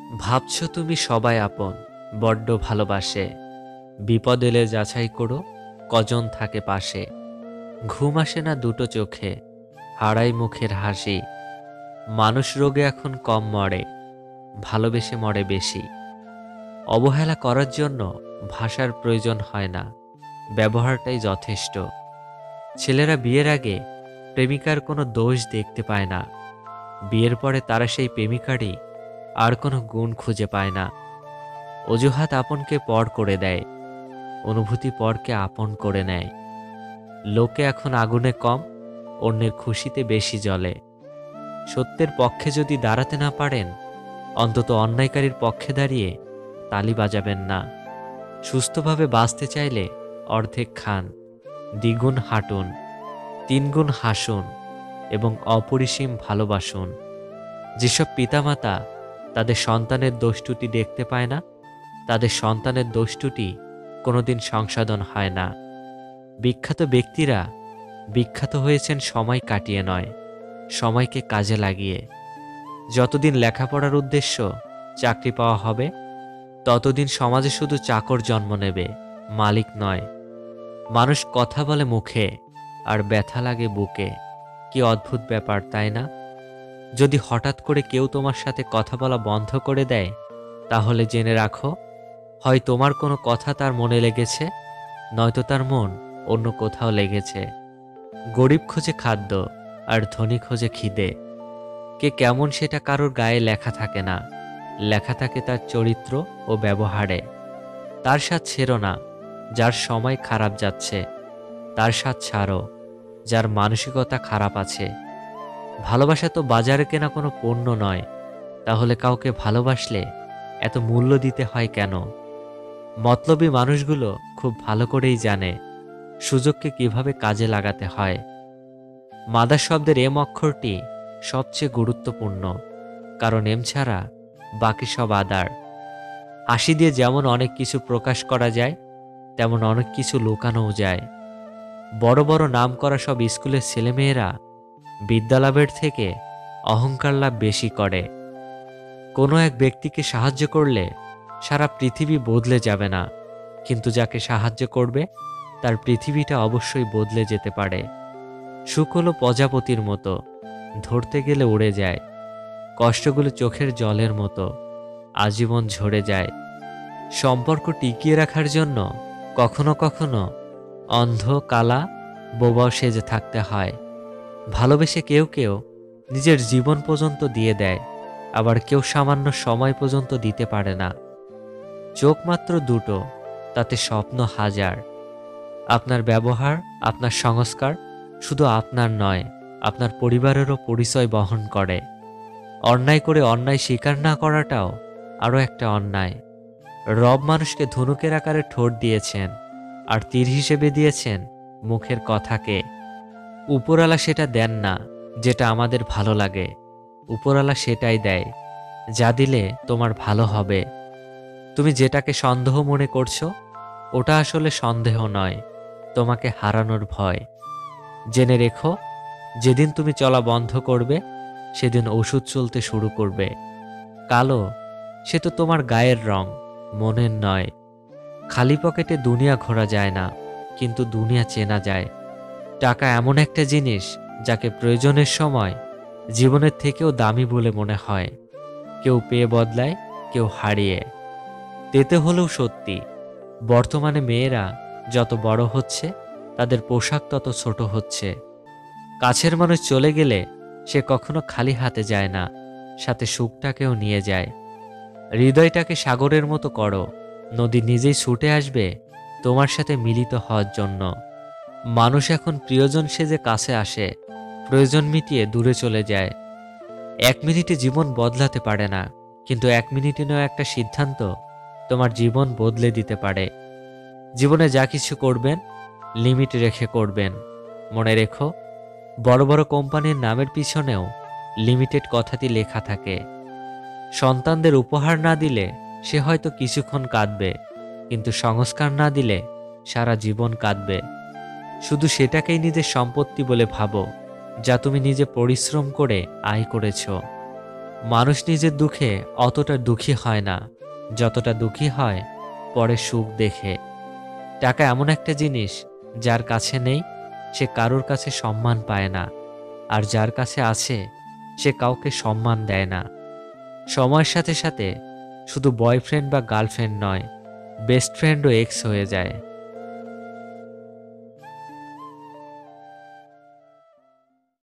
ভাবছো তুমি সবাই আপন, বড্ড ভালোবাসে। বিপদ এলে যাচাই করো, কজন থাকে পাশে। ঘুম আসে না দুটো চোখে, হারাই মুখের হাসি। মানুষ রোগে এখন কম মরে, ভালোবেসে মরে বেশি। অবহেলা করার জন্য ভাষার প্রয়োজন হয় না, ব্যবহারটাই যথেষ্ট। ছেলেরা বিয়ের আগে প্রেমিকার কোনো দোষ দেখতে পায় না, বিয়ের পরে তারা সেই প্রেমিকারই আর কোনো গুণ খুঁজে পায় না। অজুহাত আপনকে পর করে দেয়, অনুভূতি পরকে আপন করে নেয়। লোকে এখন আগুনে কম, অন্যের খুশিতে বেশি জ্বলে। সত্যের পক্ষে যদি দাঁড়াতে না পারেন, অন্তত অন্যায়কারীর পক্ষে দাঁড়িয়ে তালি বাজাবেন না। সুস্থভাবে বাঁচতে চাইলে অর্ধেক খান, দ্বিগুণ হাঁটুন, তিনগুণ হাসুন এবং অপরিসীম ভালোবাসুন। যেসব পিতামাতা তাদের সন্তানের দোষটুটি দেখতে পায় না, তাদের সন্তানের দোষটুটি কোনোদিন সংশোধন হয় না। বিখ্যাত ব্যক্তিরা বিখ্যাত হয়েছেন সময় কাটিয়ে নয়, সময়কে কাজে লাগিয়ে। যতদিন লেখাপড়ার উদ্দেশ্য চাকরি পাওয়া হবে, ততদিন সমাজে শুধু চাকর জন্ম নেবে, মালিক নয়। মানুষ কথা বলে মুখে আর ব্যথা লাগে বুকে। কি অদ্ভুত ব্যাপার, তাই না? যদি হঠাৎ করে কেউ তোমার সাথে কথা বলা বন্ধ করে দেয়, তাহলে জেনে রাখো, হয় তোমার কোনো কথা তার মনে লেগেছে, নয়তো তার মন অন্য কোথাও লেগেছে। গরিব খোঁজে খাদ্য, আর ধনী খোঁজে খিদে। কে কেমন সেটা কারোর গায়ে লেখা থাকে না, লেখা থাকে তার চরিত্র ও ব্যবহারে। তার স্বাদ ছেড়ো না যার সময় খারাপ যাচ্ছে, তার স্বাদ ছাড়ো যার মানসিকতা খারাপ আছে। ভালোবাসা তো বাজারে কেনা কোনো পণ্য নয়, তাহলে কাউকে ভালোবাসলে এত মূল্য দিতে হয় কেন? মতলবী মানুষগুলো খুব ভালো করেই জানে সুযোগকে কিভাবে কাজে লাগাতে হয়। মাদার শব্দের এম অক্ষরটি সবচেয়ে গুরুত্বপূর্ণ, কারণ এম ছাড়া বাকি সব আদার। হাসি দিয়ে যেমন অনেক কিছু প্রকাশ করা যায়, তেমন অনেক কিছু লুকানোও যায়। বড় বড় নাম করা সব স্কুলের ছেলেমেয়েরা বিদ্যালাভের থেকে অহংকার লাভ বেশি করে। কোনো এক ব্যক্তিকে সাহায্য করলে সারা পৃথিবী বদলে যাবে না, কিন্তু যাকে সাহায্য করবে তার পৃথিবীটা অবশ্যই বদলে যেতে পারে। সুখ হলো প্রজাপতির মতো, ধরতে গেলে উড়ে যায়। কষ্টগুলো চোখের জলের মতো, আজীবন ঝরে যায়। সম্পর্ক টিকিয়ে রাখার জন্য কখনো কখনো অন্ধ, কালা, বোবাও সেজে থাকতে হয়। ভালোবেসে কেউ কেউ নিজের জীবন পর্যন্ত দিয়ে দেয়, আবার কেউ সামান্য সময় পর্যন্ত দিতে পারে না। চোখ মাত্র দুটো, তাতে স্বপ্ন হাজার। আপনার ব্যবহার, আপনার সংস্কার শুধু আপনার নয়, আপনার পরিবারেরও পরিচয় বহন করে। অন্যায় করে অন্যায় স্বীকার না করাটাও আরও একটা অন্যায়। রব মানুষকে ধনুকের আকারে ঠোঁট দিয়েছেন, আর তীর হিসেবে দিয়েছেন মুখের কথাকে। উপরওয়ালা সেটা দেন না যেটা আমাদের ভালো লাগে, উপরওয়ালা সেটাই দেয় যা দিলে তোমার ভালো হবে। তুমি যেটাকে সন্দেহ মনে করছো, ওটা আসলে সন্দেহ নয়, তোমাকে হারানোর ভয়। জেনে রেখো, যেদিন তুমি চলা বন্ধ করবে, সেদিন ওষুধ চলতে শুরু করবে। কালো, সে তো তোমার গায়ের রং, মনের নয়। খালি পকেটে দুনিয়া ঘোরা যায় না, কিন্তু দুনিয়া চেনা যায়। টাকা এমন একটা জিনিস যাকে প্রয়োজনের সময় জীবনের থেকেও দামি বলে মনে হয়। কেউ পেয়ে বদলায়, কেউ হারিয়ে। তেতে হলেও সত্যি, বর্তমানে মেয়েরা যত বড় হচ্ছে, তাদের পোশাক তত ছোট হচ্ছে। কাছের মানুষ চলে গেলে সে কখনো খালি হাতে যায় না, সাথে সুখটাকেও নিয়ে যায়। হৃদয়টাকে সাগরের মতো করো, নদী নিজেই ছুটে আসবে তোমার সাথে মিলিত হওয়ার জন্য। মানুষ এখন প্রিয়জন সেজে কাছে আসে, প্রয়োজন মিটিয়ে দূরে চলে যায়। 1 মিনিটে জীবন বদলাতে পারে না, কিন্তু 1 মিনিটে নেওয়া একটা সিদ্ধান্ত তোমার জীবন বদলে দিতে পারে। জীবনে যা কিছু করবেন, লিমিট রেখে করবেন। মনে রেখো, বড় বড় কোম্পানির নামের পিছনেও লিমিটেড কথাটি লেখা থাকে। সন্তানদের উপহার না দিলে সে হয়তো কিছুক্ষণ কাঁদবে, কিন্তু সংস্কার না দিলে সারা জীবন কাঁদবে। শুধু সেটাকেই নিজের সম্পত্তি বলে ভাবো, যা তুমি নিজে পরিশ্রম করে আয় করেছ। মানুষ নিজের দুঃখে অতটা দুঃখী হয় না যতটা দুঃখী হয় পরে সুখ দেখে। টাকা এমন একটা জিনিস, যার কাছে নেই সে কারোর কাছে সম্মান পায় না, আর যার কাছে আছে সে কাউকে সম্মান দেয় না। সময়ের সাথে সাথে শুধু বয়ফ্রেন্ড বা গার্লফ্রেন্ড নয়, বেস্ট ফ্রেন্ডও এক্স হয়ে যায়।